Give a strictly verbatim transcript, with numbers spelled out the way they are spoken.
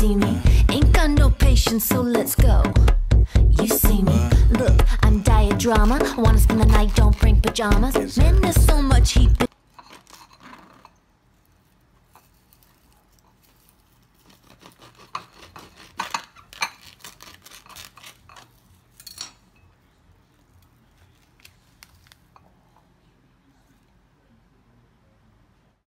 see me. Ain't got no patience, so let's go. You see me. Look, I'm diet drama. Wanna spend the night, don't bring pajamas. Man, there's so much heat.